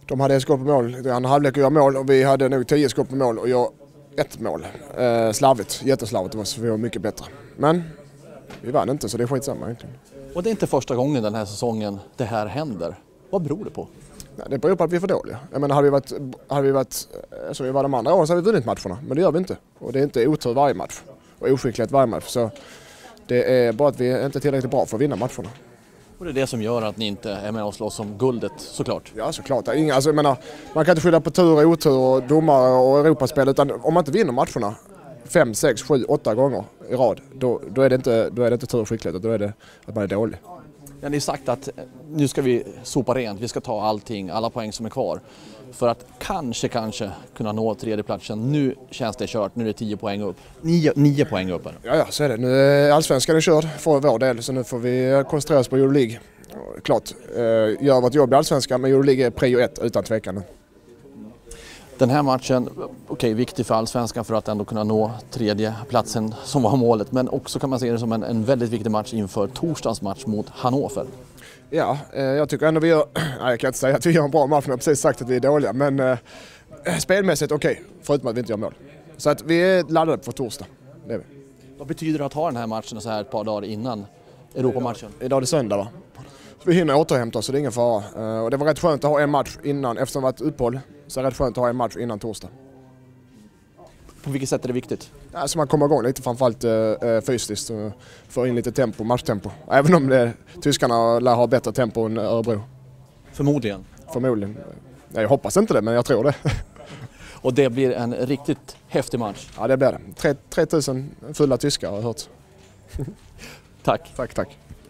De hade ett skott på mål, det andra halvlek att göra mål och vi hade nog 10 skott på mål och jag 1 mål. Slarvigt, jätteslarvigt, det var så vi var mycket bättre. Men vi vann inte så det är skitsamma egentligen. Och det är inte första gången den här säsongen det här händer. Vad beror det på? Nej, det beror på att vi är för dåliga. Jag menar, hade vi varit så vi var de andra åren så hade vi vunnit matcherna, men det gör vi inte. Och det är inte otur varje match och oskicklighet varje match. Så det är bara att vi är inte tillräckligt bra för att vinna matcherna. Och det är det som gör att ni inte är med och slåss om guldet, såklart. Ja, såklart. Alltså, jag menar, man kan inte skylla på tur och otur och domare och Europaspel, utan om man inte vinner matcherna 5, 6, 7, 8 gånger i rad, då är det inte tur och skicklighet, då är det att man är dålig. Ja, ni har sagt att nu ska vi sopa rent, vi ska ta allting, alla poäng som är kvar. För att kanske kunna nå tredjeplatsen. Nu känns det kört, nu är det 10 poäng upp. 9 poäng upp. Ja, så är det. Nu är allsvenskan är körd för vår del, så nu får vi koncentrera oss på Euroleague. Klart, gör vårt jobb i allsvenskan, men Euroleague är prio 1 utan tvekan. Den här matchen, viktig för allsvenskan för att ändå kunna nå tredjeplatsen som var målet. Men också kan man se det som en väldigt viktig match inför torsdagens match mot Hannover. Ja, jag tycker ändå vi gör, nej, jag kan inte säga att vi gör en bra match, jag har precis sagt att vi är dåliga, men spelmässigt okej, förutom att vi inte gör mål. Så att vi är laddade för torsdag, det är vi. Vad betyder det att ha den här matchen så här ett par dagar innan Europamatchen? Idag är det söndag, va? Så vi hinner återhämta oss så det är ingen fara. Och det var rätt skönt att ha en match innan, eftersom det var ett uppehåll, så är det rätt skönt att ha en match innan torsdag. På vilket sätt är det viktigt? Ja, så man kommer igång lite, framförallt fysiskt, och får in lite tempo, matchtempo. Även om tyskarna lär ha bättre tempo än Örebro. Förmodligen. Förmodligen. Jag hoppas inte det, men jag tror det. Och det blir en riktigt häftig match. Ja, det blir det. 3000 fulla tyskar har jag hört. Tack. Tack.